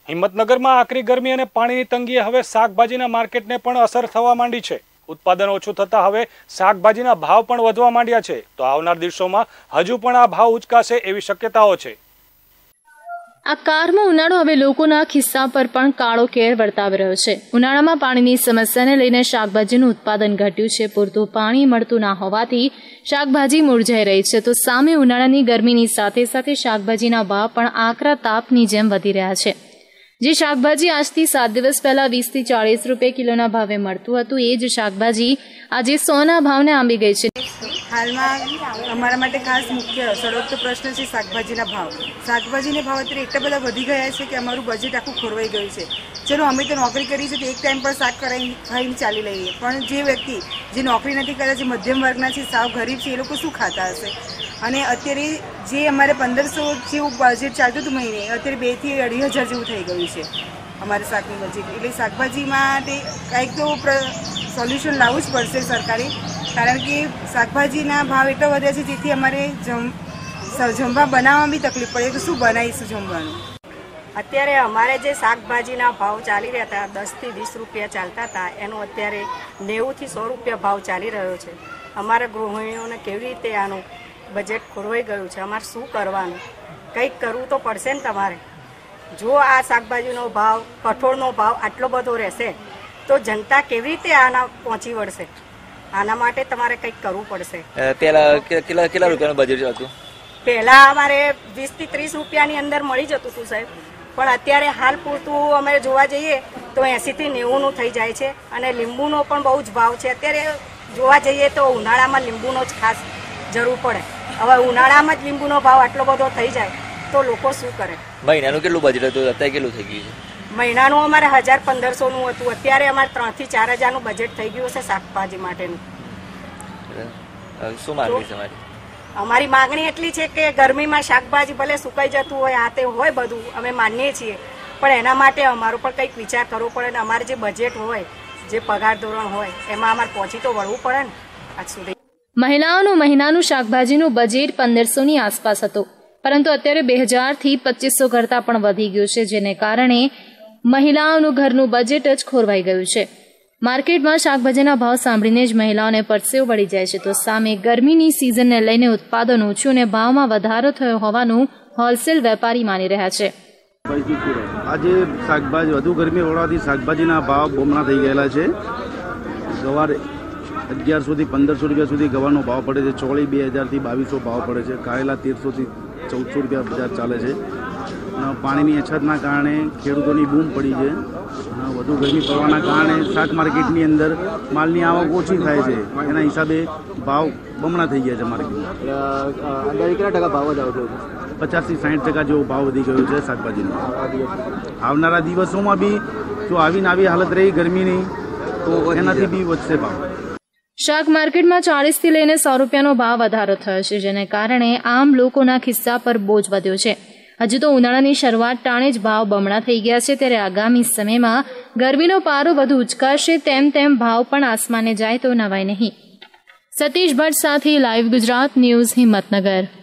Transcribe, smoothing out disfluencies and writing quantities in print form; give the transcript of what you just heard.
હિંમતનગરમાં આકરી ગરમી અને પાણીની તંગીએ હવે શાકભાજીના માર્કેટને પણ અસર થવા માંડી છે। ઉત્પાદન ઓછું થતા હવે શાકભાજીના ભાવ પણ વધવા માંડ્યા છે, તો આવનાર દિવસોમાં હજુ પણ આ ભાવ ઉચકાશે એવી શક્યતાઓ છે। આ કારમાં ઉનાળો હવે લોકોના ખિસ્સા પર પણ કાળો કેર વર્તાવી રહ્યો છે। ઉનાળામાં પાણીની સમસ્યાને લઈને શાકભાજીનું ઉત્પાદન ઘટ્યું છે। પૂરતું પાણી મળતું ના હોવાથી શાકભાજી મુરઝાઈ રહી છે, તો સામે ઉનાળાની ગરમીની સાથે સાથે શાકભાજીના ભાવ પણ આકરા તાપની જેમ વધી રહ્યા છે। જે શાકભાજી આજથી 7 દિવસ પહેલા 20 થી 40 રૂપિયા કિલોના ભાવે મળતું હતું, એ જ શાકભાજી આજે 100ના ભાવને આંબી ગઈ છે। હાલમાં અમારા માટે ખાસ મુખ્ય સળગતો પ્રશ્ન છે શાકભાજીના ભાવ। શાકભાજીના ભાવ અત્યારે એટલા બધા વધી ગયા છે કે અમારું બજેટ આખું ખોરવાઈ ગયું છે। ચલો અમે તો નોકરી કરી છે તો એક ટાઈમ પર શાક ખાઈને ચાલી લઈએ, પણ જે વ્યક્તિ જે નોકરી નથી કરતા, જે મધ્યમ વર્ગના છે, સાવ ગરીબ છે, એ લોકો શું ખાતા હશે? અને અત્યારે જે અમારે 1500 જેવું બજેટ ચાલતું હતું મહિને, અત્યારે 2 થી 2500 જેવું થઈ ગયું છે અમારે શાકનું બજેટ। એટલે શાકભાજી માટે કાંઈક તો સોલ્યુશન લાવવું જ પડશે સરકારે, કારણ કે શાકભાજીના ભાવ એટલા વધ્યા છે જેથી અમારે જમવા બનાવવામાં બી તકલીફ પડે તો શું બનાવીશું જમવાનું? અત્યારે અમારે જે શાકભાજીના ભાવ ચાલી રહ્યા હતા 10 થી 20 રૂપિયા ચાલતા હતા, એનો અત્યારે 90 થી 100 રૂપિયા ભાવ ચાલી રહ્યો છે। અમારા ગૃહિણીઓને કેવી રીતે આનું બજેટ ખોરવાઈ ગયું છે? અમારે શું કરવાનું? કંઈક કરવું તો પડશે ને તમારે। જો આ શાકભાજીનો ભાવ, કઠોળનો ભાવ આટલો બધો રહેશે તો જનતા કેવી રીતે આના પહોંચી વળશે? આના માટે તમારે કંઈક કરવું પડશે। કેટલા રૂપિયાનું બજેટ હતું? પહેલા અમારે 20 થી 30 રૂપિયાની અંદર મળી જતું હતું સાહેબ, પણ અત્યારે હાલ પૂરતું અમે જોવા જઈએ તો 80 થી 90નું થઈ જાય છે। અને લીંબુનો પણ બહુ જ ભાવ છે। અત્યારે જોવા જઈએ તો ઉનાળામાં લીંબુનો જ ખાસ જરૂર પડે। હવે ઉનાળામાં જ લીંબુનો ભાવ આટલો બધો થઈ જાય તો લોકો શું કરે? મહિનાનું કેટલું બજેટ હતું, અત્યારે કેટલું થઈ ગયું છે? મહિનાનું અમારે 1500નું હતું, અત્યારે અમારે 3 થી 4000નું બજેટ થઈ ગયું છે શાકભાજી માટેનું। શું માંગણી છે તમારી? અમારી માંગણી એટલી છે કે ગરમીમાં શાકભાજી ભલે સુકાઈ જતું હોય, આ તે હોય, બધું અમે માનીએ છીએ, પણ એના માટે અમારો પણ કંઈક વિચાર કરવો પડે ને અમારે જે બજેટ હોય, જે પગાર ધોરણ હોય, એમાં અમારે પહોંચી તો વળવું પડે ને। આજ સુધી મહિલાઓનું મહિનાનું શાકભાજીનું બજેટ 1500ની આસપાસ હતું, પરંતુ અત્યારે 2000 થી 2500 કરતાં પણ વધી ગયું છે, જેને કારણે મહિલાઓનું ઘરનું બજેટ જ ખોરવાઈ ગયું છે। માર્કેટમાં શાકભાજીના ભાવ સાંભળીને જ મહિલાઓને પરસેવો વળી જાય છે, તો સામે ગરમીની સિઝનને લઈને ઉત્પાદન ઓછું અને ભાવમાં વધારો થયો હોવાનું હોલસેલ વેપારી માની રહ્યા છે। આજે શાકભાજી વધુ ગરમી હોવાથી શાકભાજીના ભાવ બમણા થઈ ગયેલા છે। ગવાર 1100 થી 1500 રૂપિયા સુધી ગવાનો ભાવ પડે છે। ચોળી 2000 થી 2200 ભાવ પડે છે। કારેલા 1300 થી 1400 રૂપિયા બજાર ચાલે છે। પાણીની અછતના કારણે ખેડૂતોની બૂમ પડી છે। વધુ ગરમી પડવાના કારણે શાક માર્કેટની અંદર માલની આવક ઓછી થાય છે, એના હિસાબે ભાવ બમણા થઈ ગયા છે માર્કેટમાં। અંદાજે કેટલા ટકા ભાવ વધારો થયો છે? 50 થી 60% જેવો ભાવ વધી ગયો છે શાકભાજીનો। આવનારા દિવસોમાં બી જો આવી હાલત રહી ગરમીની તો એનાથી બી વધશે ભાવ। શાક માર્કેટમાં 40 થી લઈને 100 રૂપિયાનો ભાવ વધારો થયો છે, જેને કારણે આમ લોકોના ખિસ્સા પર બોજ વધ્યો છે। હજુ તો ઉનાળાની શરૂઆત ટાણે જ ભાવ બમણા થઈ ગયા છે, ત્યારે આગામી સમયમાં ગરમીનો પારો વધુ ઉચકાશે, તેમ ભાવ પણ આસમાને જાય તો નવાય નહીં। સતીશ ભટ્ટ સાથે લાઈવ ગુજરાત ન્યૂઝ, હિંમતનગર।